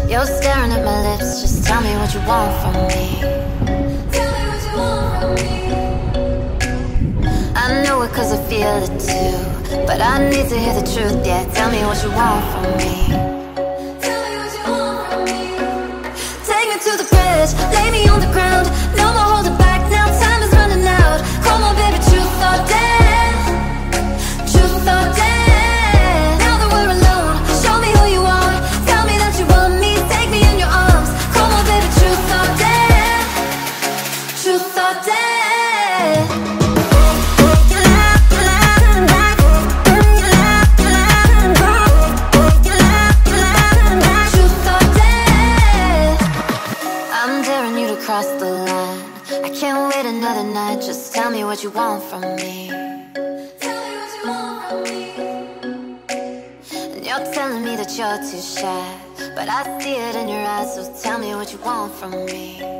You're staring at my lips, just tell me what you want from me. Tell me what you want from me. I know it cause I feel it too, but I need to hear the truth, yeah. Tell me what you want from me. Tell me what you want from me. Take me to the bridge, lay me on the ground. No more holding back, now time is running out. Come on baby, truth or dare. Truth or dare. Now that we're alone, show me who you are. Tell me that you want me, take me in your arms. Come on baby, truth or dare. Truth or dare. Cross the line, I can't wait another night. Just tell me what you want from me. Tell me what you want from me. And you're telling me that you're too shy, but I see it in your eyes, so tell me what you want from me.